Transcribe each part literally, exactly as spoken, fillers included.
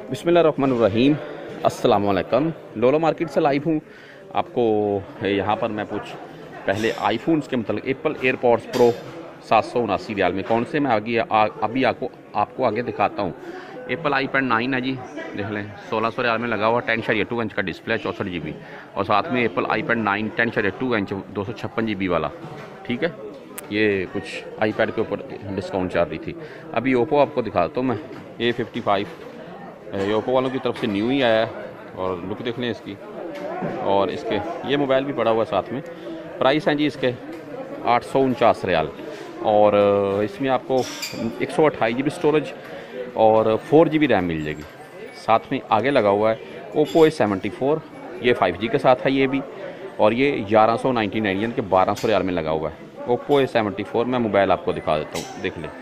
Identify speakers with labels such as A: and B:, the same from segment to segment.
A: बिस्मिल्लाहिर्रहमानिर्रहीम। अस्सलाम वालेकुम। लोलो मार्केट से लाइव हूँ। आपको यहाँ पर मैं कुछ पहले आईफोन्स के मतलब एप्पल एयरपॉड्स प्रो सात सौ उनासी रियाल में कौन से मैं आगे आ, अभी आपको आपको आगे दिखाता हूँ। एप्पल आईपैड नाइन है जी, देख लें सोलह सौ रियाल में लगा हुआ, टेन शरिया टू इंच का डिस्प्ले, चौंसठ जी बी, और साथ में एप्पल आईपैड नाइन टेन शरिया टू इंच दो सौ छप्पन जी बी वाला। ठीक है, ये कुछ आईपैड के ऊपर डिस्काउंट चल रही थी। अभी ओप्पो आपको दिखाता हूँ मैं। ए फिफ्टी फाइव ये ओप्पो वालों की तरफ से न्यू ही आया है, और लुक देख लें इसकी। और इसके ये मोबाइल भी पड़ा हुआ है साथ में। प्राइस हैं जी इसके आठ सौ उनचास रियाल, और इसमें आपको एक सौ अट्ठाईस जी बी स्टोरेज और फोर जी बी रैम मिल जाएगी। साथ में आगे लगा हुआ है ओप्पो ए सेवेंटी फोर, ये फाइव जी के साथ है ये भी, और ये ग्यारह सौ नाइन्टी नाइन यानी कि बारह सौ रियाल में लगा हुआ है। ओप्पो ए सेवेंटी फोर मैं मोबाइल आपको दिखा देता हूँ, देख लें।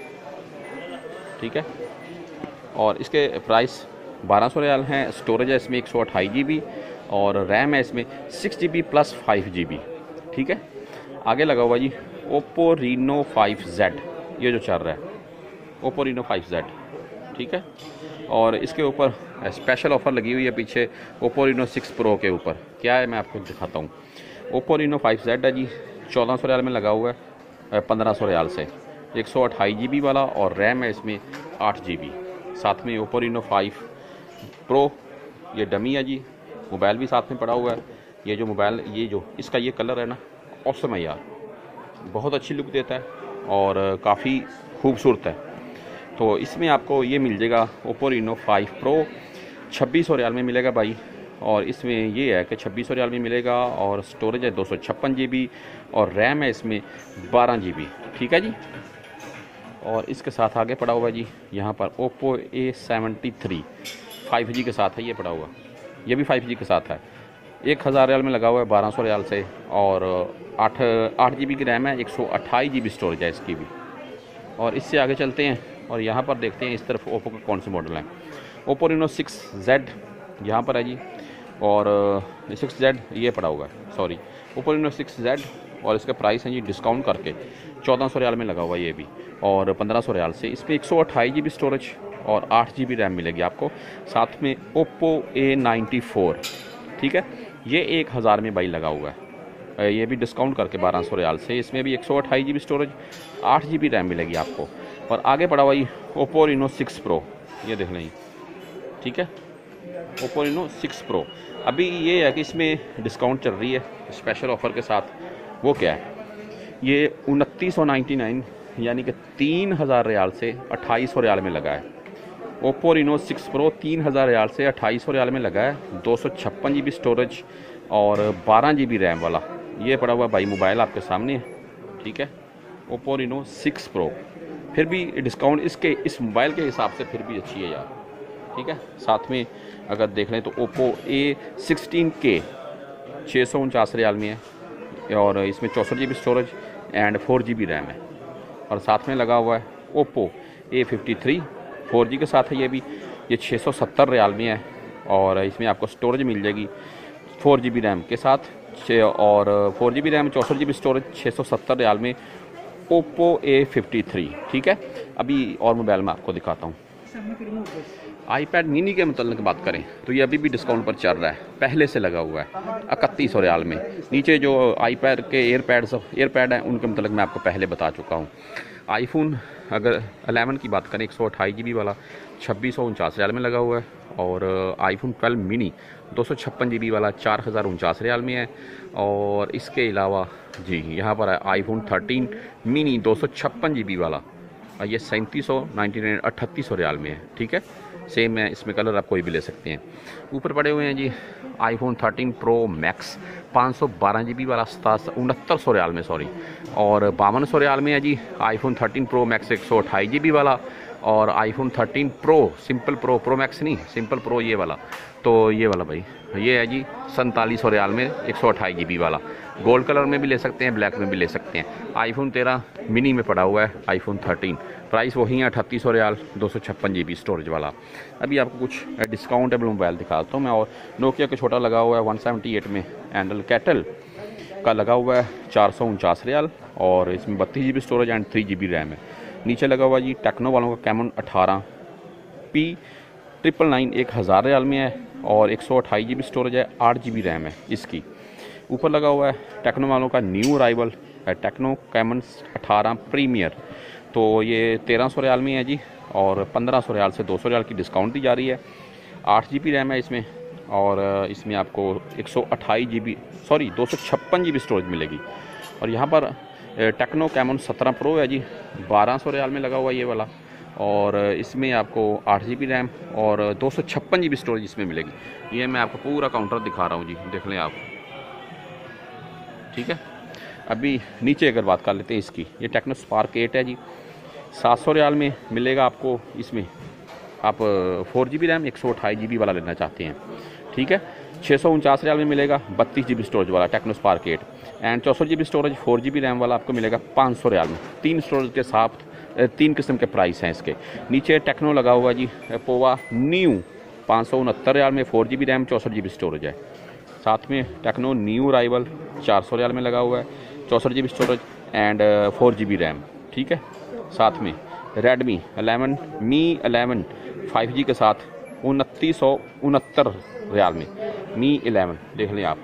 A: ठीक है, और इसके प्राइस बारह सौ रियाल हैं। स्टोरेज है इसमें एक सौ अट्ठाईस जी बी, और रैम है इसमें six G B plus five G B. ठीक है, आगे लगा हुआ जी ओप्पो रीनो फाइव जेड, ये जो चल रहा है ओप्पो रीनो फाइव जेड। ठीक है, और इसके ऊपर स्पेशल ऑफ़र लगी हुई है पीछे ओप्पो रीनो सिक्स प्रो के ऊपर। क्या है मैं आपको दिखाता हूँ। ओप्पो रीनो फाइव जेड है जी, चौदह सौ रियाल में लगा हुआ है, पंद्रह सौ रियाल से, एक सौ अट्ठाईस जी बी वाला, और रैम है इसमें आठ जी बी। साथ में ओप्पो रीनो फाइव प्रो, ये डमी है जी, मोबाइल भी साथ में पड़ा हुआ है। ये जो मोबाइल ये जो इसका ये कलर है ना, औसम है यार, बहुत अच्छी लुक देता है और काफ़ी खूबसूरत है। तो इसमें आपको ये मिल जाएगा ओप्पो रीनो फाइव प्रो छब्बीस सौ रियाल में मिलेगा भाई। और इसमें ये है कि छब्बीस सौ रियाल में मिलेगा, और स्टोरेज है दो सौ छप्पन जी बी, और रैम है इसमें बारह जी बी। ठीक है जी, और इसके साथ आगे पड़ा हुआ है जी यहाँ पर Oppo A seventy three five G के साथ है ये पड़ा हुआ, ये भी फाइव जी के साथ है। एक हज़ार रियाल में लगा हुआ है, बारह सौ रियाल से, और आठ आठ जी बी की रैम है, एक सौ अट्ठाईस जी बी स्टोरेज है इसकी भी। और इससे आगे चलते हैं और यहाँ पर देखते हैं इस तरफ ओप्पो के कौन से मॉडल हैं। ओप्पो रीनो सिक्स जेड यहाँ पर है जी, और सिक्स जेड ये पड़ा हुआ है, sorry Oppo Reno six Z, और इसका प्राइस है जी डिस्काउंट करके चौदह सौ रियाल में लगा हुआ है ये भी, और पंद्रह सौ रियाल से। इसमें एक सौ अट्ठाईस जी बी स्टोरेज और आठ जी बी रैम मिलेगी आपको। साथ में ओप्पो ए नाइन्टी फोर, ठीक है, ये एक हज़ार में भाई लगा हुआ है, ये भी डिस्काउंट करके बारह सौ रियाल से। इसमें भी एक सौ अट्ठाईस जी बी स्टोरेज, आठ जी बी रैम मिलेगी आपको। और आगे पड़ा हुआ ओप्पो रीनो सिक्स प्रो, ये देख लें। ठीक है, ओप्पो रीनो सिक्स प्रो अभी ये है कि इसमें डिस्काउंट चल रही है स्पेशल ऑफ़र के साथ। वो क्या है, ये उनतीस सौ नाइन्टी नाइन यानी कि तीन हज़ार रियाल से अट्ठाईस सौ रियाल में लगा है। ओप्पो रीनो सिक्स प्रो तीन हज़ार रियाल से अट्ठाईस सौ रियाल में लगा है, दो सौ छप्पन जी बी स्टोरेज और बारह जी बी रैम वाला। ये पड़ा हुआ भाई मोबाइल आपके सामने है। ठीक है, ओप्पो रीनो सिक्स प्रो फिर भी डिस्काउंट इसके इस मोबाइल के हिसाब से फिर भी अच्छी है यार। ठीक है, साथ में अगर देख लें तो ओप्पो ए सिक्सटीन के छः सौ उनचास रियाल में है, और इसमें चौंसठ G B storage and four G B RAM है। और साथ में लगा हुआ है Oppo A fifty three four G के साथ है ये भी, ये छः सौ सत्तर रियाल में है, और इसमें आपको स्टोरेज मिल जाएगी फोर जी बी रैम के साथ, और फोर जी बी रैम चौंसठ जी बी स्टोरेज छः सौ सत्तर रियाल में ओप्पो ए फिफ्टी थ्री। ठीक है, अभी और मोबाइल में आपको दिखाता हूँ। आईपैड मिनी के मतलब की बात करें तो ये अभी भी डिस्काउंट पर चल रहा है, पहले से लगा हुआ है इकतीस सौ रियाल में। नीचे जो आईपैड के एयरपैड्स एयरपैड हैं उनके मतलब मैं आपको पहले बता चुका हूँ। आईफोन अगर अलेवन की बात करें एक सौ अट्ठाईस जी बी वाला छब्बीस सौ उनचास रियाल में लगा हुआ है, और आईफोन ट्वेल्व मिनी दो सौ छप्पन जी बी वाला चार हज़ार उनचास रियाल में है। और इसके अलावा जी यहाँ पर है आईफोन थर्टीन मिनी दो सौ छप्पन जी बी वाला, ये सैंतीस सौ नाइन्टी नाइन अठतीस सौ रियाल में है। ठीक है, सेम है, इसमें कलर आप कोई भी ले सकते हैं। ऊपर पड़े हुए हैं जी आईफोन थर्टीन प्रो मैक्स पाँच सौ बारह जी बी वाला उनहत्तर सौ रियाल में, सॉरी, और बावन सौ रियाल में है जी आईफोन थर्टीन प्रो मैक्स एक सौ अट्ठाईस जी बी वाला, और iPhone thirteen pro simple pro pro max नहीं सिंपल प्रो ये वाला, तो ये वाला भाई ये है जी सैंतालीस सौ रियाल में एक सौ अट्ठाईस जी बी वाला। गोल्ड कलर में भी ले सकते हैं, ब्लैक में भी ले सकते हैं। आईफोन तेरह मिनी में पड़ा हुआ है आईफोन थर्टीन, प्राइस वही है अठतीस सौ रियाल, दो सौ छप्पन जी बी स्टोरेज वाला। अभी आपको कुछ डिस्काउंटेबल मोबाइल दिखाता हूँ मैं। और नोकिया का छोटा लगा हुआ है वन सेवेंटी एट में, एंडल कैटल का लगा हुआ है चार सौ उनचास रियाल, और इसमें बत्तीस G B storage and three G B RAM है। नीचे लगा हुआ जी टेक्नो वालों का कैमन अठारह पी ट्रिपल नाइन एक हज़ार रियाल में है और एक सौ अट्ठाईस जी बी स्टोरेज है, आठ जी बी रैम है इसकी। ऊपर लगा हुआ है टेक्नो वालों का न्यू अराइवल टेक्नो कैमन अठारह प्रीमियर, तो ये तेरह सौ रियाल में है जी और पंद्रह सौ रियाल से दो सौ रियाल की डिस्काउंट दी जा रही है। आठ जी बी रैम है इसमें और इसमें आपको एक सौ अट्ठाईस जी बी सॉरी दो सौ छप्पन जी बी स्टोरेज मिलेगी। और यहाँ पर टेक्नो कैमन सत्रह प्रो है जी, बारह सौ रियाल में लगा हुआ ये वाला, और इसमें आपको आठ जी बी रैम और दो सौ छप्पन जी बी स्टोरेज इसमें मिलेगी। ये मैं आपको पूरा काउंटर दिखा रहा हूँ जी, देख लें आप, ठीक है। अभी नीचे अगर बात कर लेते हैं इसकी, ये टेक्नो स्पार्क एट है जी, सात सौ रियाल में मिलेगा आपको। इसमें आप फोर जी बी रैम एक सौ अट्ठाईस जी बी वाला लेना चाहते हैं, ठीक है। छः सौ उनचास रियाल में मिलेगा बत्तीस जी बी स्टोरेज वाला टेक्नो स्पार्क एट, एंड चौंसठ G B storage four G B RAM वाला आपको मिलेगा पाँच सौ रियाल में। तीन स्टोरेज के साथ तीन किस्म के प्राइस हैं इसके। नीचे टेक्नो लगा हुआ जी पोवा न्यू पाँच सौ उनहत्तर रियाल में, फोर जी बी रैम चौंसठ जी बी स्टोरेज है। साथ में टेक्नो न्यू अराइवल चार सौ रियाल में लगा हुआ है, चौंसठ G B storage and four G B RAM, ठीक है। साथ में Redmi eleven Mi eleven five G के साथ उनतीस सौ उनहत्तर रियाल में मी एलेवन, देख लें आप,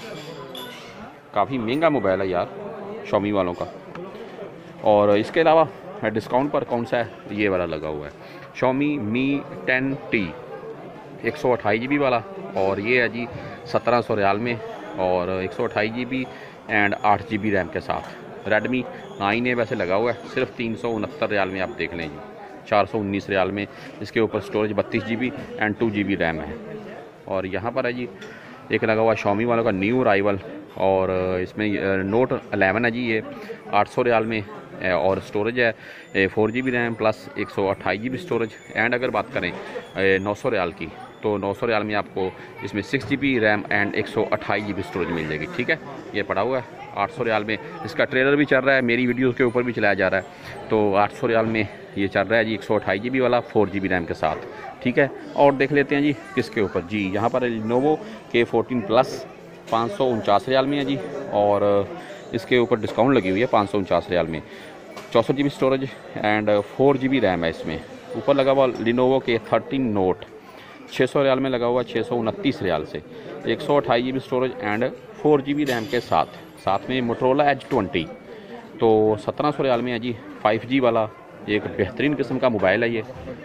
A: काफ़ी महंगा मोबाइल है यार शॉमी वालों का। और इसके अलावा डिस्काउंट पर कौन सा है, ये वाला लगा हुआ है शॉमी मी टेन टी एक सौ अट्ठाईस जी बी वाला, और ये है जी सत्रह सौ रियाल में और एक सौ अट्ठाईस जी बी एंड आठ जी बी रैम के साथ। रेडमी नाइन ए वैसे लगा हुआ है सिर्फ तीन सौ उनहत्तर रियाल में, आप देख लें जी, चार सौ उन्नीस रियाल में। इसके ऊपर स्टोरेज बत्तीस G B and two G B RAM है। और यहाँ पर है जी एक लगा हुआ शॉमी वालों का न्यू अराइवल, और इसमें नोट अलेवन है जी, ये आठ सौ रियाल में और स्टोरेज है four G B RAM plus एक सौ अट्ठाईस जी बी स्टोरेज। एंड अगर बात करें नौ सौ रियाल की, तो नौ सौ रियाल में आपको इसमें six G B RAM and एक सौ अट्ठाईस जी बी स्टोरेज मिल जाएगी, ठीक है। ये पड़ा हुआ है आठ सौ रियाल में, इसका ट्रेलर भी चल रहा है, मेरी वीडियो के ऊपर भी चलाया जा रहा है। तो आठ सौ रियाल में ये चल रहा है जी एक सौ अट्ठाईस जी बी वाला फोर जी बी रैम के साथ, ठीक है। और देख लेते हैं जी किसके ऊपर जी, यहाँ पर लिनोवो के फोर्टीन प्लस पाँच सौ उनचास रियाल में है जी, और इसके ऊपर डिस्काउंट लगी हुई है पाँच सौ उनचास रियाल में, चौंसठ G B storage and four G B RAM है इसमें। ऊपर लगा हुआ लिनोवो के थर्टीन नोट छः सौ रियाल में लगा हुआ, छः सौ उनतीस रियाल से, एक सौ अट्ठाईस G B storage and four G B RAM के साथ। साथ में मोटरोला एज ट्वेंटी, तो सत्रह सौ रियाल में है जी, फाइव जी वाला एक बेहतरीन किस्म का मोबाइल है ये,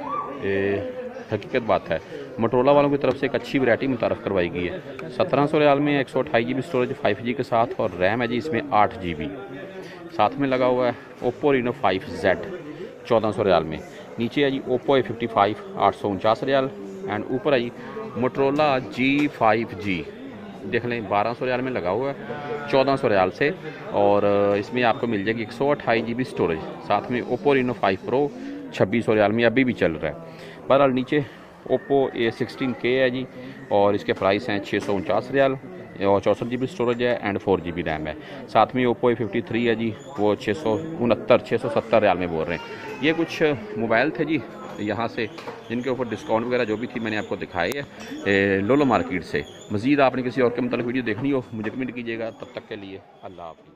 A: ए, हकीकत बात है मोटरोला वालों की तरफ से एक अच्छी वैरायटी मुतारफ़ करवाई गई है। सत्रह सौ रियाल में एक सौ अट्ठाईस G B storage five G के साथ, और रैम है जी इसमें आठ जी बी। साथ में लगा हुआ है ओप्पो रीनो फाइव जेड चौदह सौ रियाल में। नीचे है जी ओप्पो ए फिफ्टी फाइव आठ सौ उनचास रियाल, एंड ऊपर है जी मोटरोला जी फाइव जी, देख लें बारह सौ रियाल में लगा हुआ है चौदह सौ रियाल से, और इसमें आपको मिल जाएगी एक सौ अट्ठाईस जी बी स्टोरेज। साथ में ओप्पो रीनो फाइव प्रो छब्बीस सौ रियाल में अभी भी चल रहा है। बहरहाल नीचे ओप्पो ए सिक्सटीन के है जी, और इसके प्राइस हैं छः सौ उनचास रियाल और चौंसठ जी बी स्टोरेज है and four G B RAM है। साथ में ओप्पो ए फिफ्टी थ्री है जी, वो छः सौ उनहत्तर छः सौ सत्तर रियाल में बोल रहे हैं। ये कुछ मोबाइल थे जी यहाँ से जिनके ऊपर डिस्काउंट वगैरह जो भी थी मैंने आपको दिखाई है लोलो मार्केट से। मज़ीद आपने किसी और के मतलब वीडियो देखनी हो मुझे कमेंट कीजिएगा। तब तक के लिए अल्लाह हाफ़िज़।